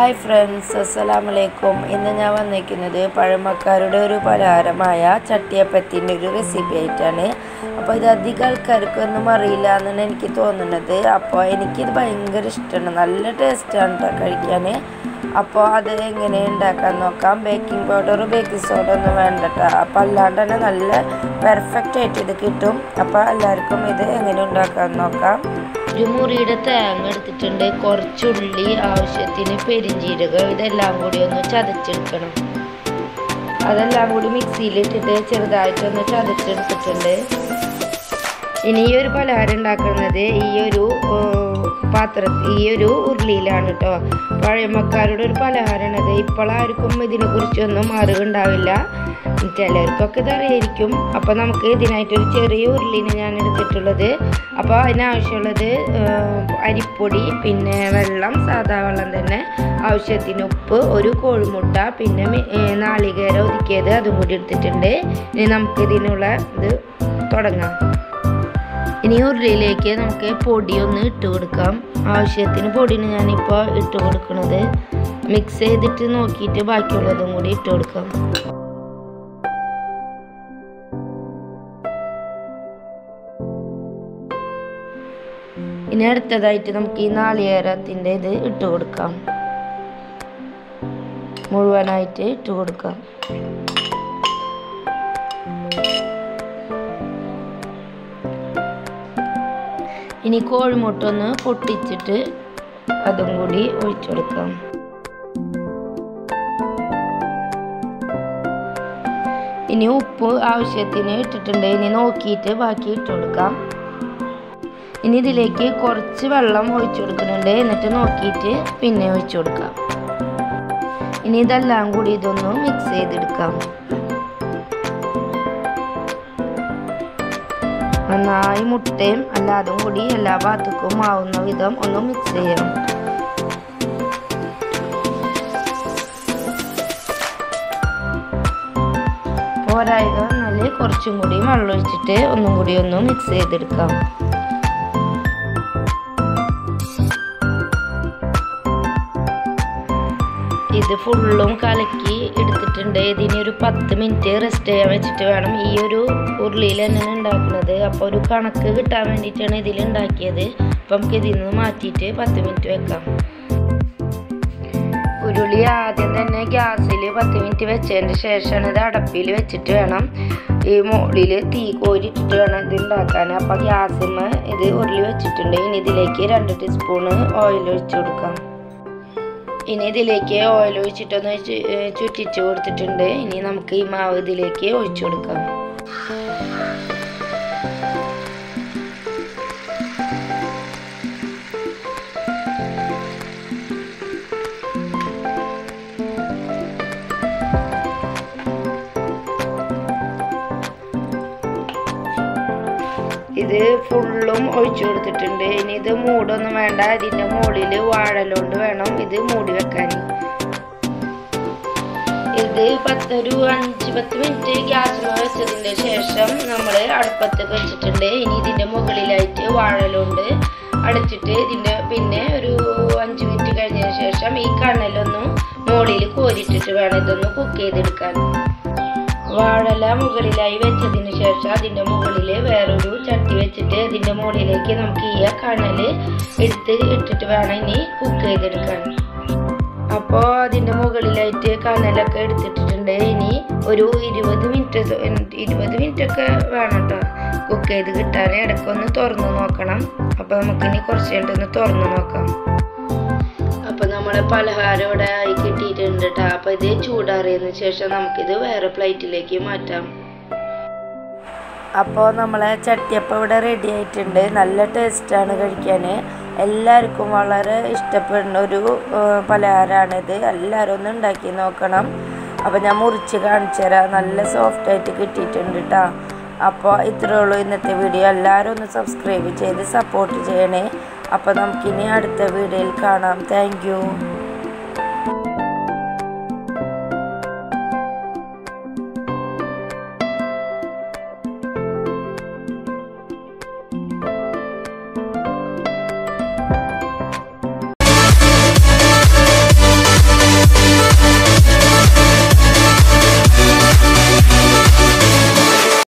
Hi friends, അസ്സലാമലൈക്കും. ഇന്ന് ഞാൻ വന്നിരിക്കുന്നത് പഴമക്കാരുടെ ഒരു പലഹാരമായ ചട്ടിയപ്പത്തിൻ്റെ ഒരു റെസിപ്പി ആയിട്ടാണ്. അപ്പോൾ ഇത് അധികം ആൾക്കാർക്കൊന്നും അറിയില്ല എന്നാണ് എനിക്ക് തോന്നുന്നത്. അപ്പോൾ എനിക്കിത് ഭയങ്കര ഇഷ്ടമാണ്, നല്ല ടേസ്റ്റാണ് കേട്ടോ കഴിക്കാൻ. അപ്പോൾ അത് എങ്ങനെ ഉണ്ടാക്കാൻ നോക്കാം. ബേക്കിംഗ് പൗഡർ ബേക്കിംഗ് സോഡ ഒന്നും വേണ്ട കേട്ടോ. അപ്പോൾ അല്ലാണ്ട് തന്നെ നല്ല പെർഫെക്റ്റ് ആയിട്ട് ഇത് കിട്ടും. അപ്പോൾ എല്ലാവർക്കും ഇത് എങ്ങനെ ഉണ്ടാക്കാൻ നോക്കാം. ഒരു മുറിയുടെ തേങ്ങ എടുത്തിട്ടുണ്ട്, കുറച്ചുള്ളി, ആവശ്യത്തിന് പെരിഞ്ചീരകം, ഇതെല്ലാം കൂടി ഒന്ന് ചതച്ചെടുക്കണം. അതെല്ലാം കൂടി മിക്സിയിലിട്ടിട്ട് ചെറുതായിട്ടൊന്ന് ചതച്ചെടുത്തിട്ടുണ്ട്. ഇനി ഈ ഒരു പലഹാരം ഉണ്ടാക്കുന്നത് ഈ ഒരു ഉരുളിയിലാണ് കേട്ടോ. പഴമക്കാരുടെ ഒരു പലഹാരമാണത്. ഇപ്പോഴാർക്കും ഇതിനെക്കുറിച്ചൊന്നും അറിവുണ്ടാവില്ല, ചിലർക്കൊക്കെ ഇതറിയായിരിക്കും. അപ്പോൾ നമുക്ക് ഇതിനായിട്ടൊരു ചെറിയ ഉരുളിന് ഞാൻ എടുത്തിട്ടുള്ളത്. അപ്പോൾ അതിനാവശ്യമുള്ളത് അരിപ്പൊടി, പിന്നെ വെള്ളം, സാധാ വെള്ളം തന്നെ, ആവശ്യത്തിന് ഉപ്പ്, ഒരു കോഴിമുട്ട, പിന്നെ നാളികേരം ഒതുക്കിയത് അതും കൂടി എടുത്തിട്ടുണ്ട്. ഇനി നമുക്കിതിനുള്ള ഇത് തുടങ്ങാം. ഇനി ഉരുളിയിലേക്ക് നമുക്ക് പൊടി ഒന്ന് ഇട്ട് കൊടുക്കാം. ആവശ്യത്തിന് പൊടിയാണ് ഞാനിപ്പോൾ ഇട്ട് കൊടുക്കുന്നത്. മിക്സ് ചെയ്തിട്ട് നോക്കിയിട്ട് ബാക്കിയുള്ളതും കൂടി ഇട്ട് കൊടുക്കാം. ഇനി അടുത്തതായിട്ട് നമുക്ക് ഈ നാളികേരത്തിൻ്റെ ഇത് ഇട്ട് കൊടുക്കാം. മുഴുവനായിട്ട് ഇട്ട് കൊടുക്കാം. ഇനി കോഴിമുട്ട ഒന്ന് പൊട്ടിച്ചിട്ട് അതും കൂടി ഒഴിച്ചു കൊടുക്കാം. ഇനി ഉപ്പ് ആവശ്യത്തിന് ഇട്ടിട്ടുണ്ട്. ഇനി നോക്കിയിട്ട് ബാക്കി ഇട്ട് കൊടുക്കാം. ഇനി ഇതിലേക്ക് കുറച്ച് വെള്ളം ഒഴിച്ചു കൊടുക്കുന്നുണ്ട്. എന്നിട്ട് നോക്കിയിട്ട് പിന്നെ ഒഴിച്ചു കൊടുക്കാം. ഇനി ഇതെല്ലാം കൂടി ഇതൊന്ന് മിക്സ് ചെയ്തെടുക്കാം. നന്നായി മുട്ടയും അല്ലാതും കൂടി എല്ലാ ഭാഗത്തേക്കും ആവുന്ന വിധം ഒന്ന് മിക്സ് ചെയ്യണം. പോരായ്ക നല്ല കുറച്ചും കൂടി വെള്ളം ഒഴിച്ചിട്ട് ഒന്നും കൂടി ഒന്ന് മിക്സ് ചെയ്തെടുക്കാം. ഇത് ഫുള്ളും കലക്കി എടുത്തിട്ടുണ്ട്. ഇതിന് ഒരു 10 മിനിറ്റ് റെസ്റ്റ് ചെയ്യാൻ വെച്ചിട്ട് വേണം. ഈ ഒരു ഉരുളിയിൽ തന്നെയാണ് ഉണ്ടാക്കുന്നത്. അപ്പോൾ ഒരു കണക്ക് കിട്ടാൻ വേണ്ടിയിട്ടാണ് ഇതിൽ ഉണ്ടാക്കിയത്. അപ്പം നമുക്ക് ഇതിൽ നിന്ന് മാറ്റിയിട്ട് 10 മിനിറ്റ് വെക്കാം. ഉരുളി ആദ്യം തന്നെ ഗ്യാസിൽ 10 മിനിറ്റ് വെച്ചതിന് ശേഷമാണ് ഇത് അടപ്പിൽ വെച്ചിട്ട് വേണം ഈ മുകളിൽ തീ കോരിട്ടിട്ട് വേണം ഇത് ഉണ്ടാക്കാൻ. അപ്പോൾ ഗ്യാസിൽ ഇത് ഉരുളി വെച്ചിട്ടുണ്ട്. ഇനി ഇതിലേക്ക് 2 ടീസ്പൂണ് ഓയിൽ ഒഴിച്ചു കൊടുക്കാം. ഇനി ഇതിലേക്ക് ഓയിൽ ഒഴിച്ചിട്ടൊന്ന് ചുറ്റിച്ച് കൊടുത്തിട്ടുണ്ട്. ഇനി നമുക്ക് ഈ മാവ് ഇതിലേക്ക് ഒഴിച്ചു കൊടുക്കാം. ഇത് ഫുള്ളും ഒഴിച്ചു കൊടുത്തിട്ടുണ്ട്. ഇനി ഇത് മൂടൊന്നും വേണ്ട. ഇതിൻ്റെ മുകളിൽ വാഴലോണ്ട് വേണം ഇത് മൂടി വെക്കാൻ. ഇത് ഒരു 5-10 മിനിറ്റ് ഗ്യാസിൽ വെച്ചതിന് ശേഷം നമ്മൾ അടുപ്പത്ത് വെച്ചിട്ടുണ്ട്. ഇനി ഇതിൻ്റെ മുകളിലായിട്ട് വാഴലോണ്ട് അടച്ചിട്ട് ഇതിൻ്റെ പിന്നെ ഒരു 5 മിനിറ്റ് കഴിഞ്ഞതിന് ശേഷം ഈ കണലൊന്നും മുകളിൽ കോരിട്ടിട്ട് വേണം ഇതൊന്ന് കുക്ക് ചെയ്തെടുക്കാൻ. വാഴല മുകളിലായി വെച്ചതിന് ശേഷം അതിൻ്റെ മുകളിൽ വേറൊരു ചട്ടി വെച്ചിട്ട് അതിൻ്റെ മുകളിലേക്ക് നമുക്ക് ഈ കണല് ഇട്ടിട്ട് വേണം ഇനി കുക്ക് ചെയ്തെടുക്കാൻ. അപ്പോൾ അതിൻ്റെ മുകളിലായിട്ട് കനലൊക്കെ എടുത്തിട്ടിട്ടുണ്ട്. ഇനി ഒരു 20 മിനിറ്റ് ഒക്കെ വേണം കേട്ടോ കുക്ക് ചെയ്ത് കിട്ടാൻ. ഇടയ്ക്കൊന്ന് തുറന്ന് നോക്കണം. അപ്പോൾ നമുക്കിനി കുറച്ച് കഴിഞ്ഞിട്ടൊന്ന് തുറന്ന് നോക്കാം. അപ്പോൾ നമ്മളെ പലഹാരം ഇവിടെ ആയി കിട്ടിയിട്ടുണ്ട് കേട്ടോ. അപ്പോൾ ഇത് ചൂടാറിയതിന് ശേഷം നമുക്കിത് വേറെ പ്ലേറ്റിലേക്ക് മാറ്റാം. അപ്പോൾ നമ്മളെ ചട്ടിയപ്പം ഇവിടെ റെഡി ആയിട്ടുണ്ട്. നല്ല ടേസ്റ്റാണ് കഴിക്കാൻ. എല്ലാവർക്കും വളരെ ഇഷ്ടപ്പെടുന്ന ഒരു പലഹാരമാണിത്. എല്ലാവരും ഒന്ന് ഉണ്ടാക്കി നോക്കണം. അപ്പോൾ ഞാൻ മുറിച്ച് കാണിച്ചു തരാം. നല്ല സോഫ്റ്റായിട്ട് കിട്ടിയിട്ടുണ്ട് കേട്ടോ. അപ്പോൾ ഇത്രയേ ഉള്ളൂ ഇന്നത്തെ വീഡിയോ. എല്ലാവരും ഒന്ന് സബ്സ്ക്രൈബ് ചെയ്ത് സപ്പോർട്ട് ചെയ്യണേ. അപ്പോൾ നമുക്കിനി അടുത്ത വീഡിയോയിൽ കാണാം. Thank U.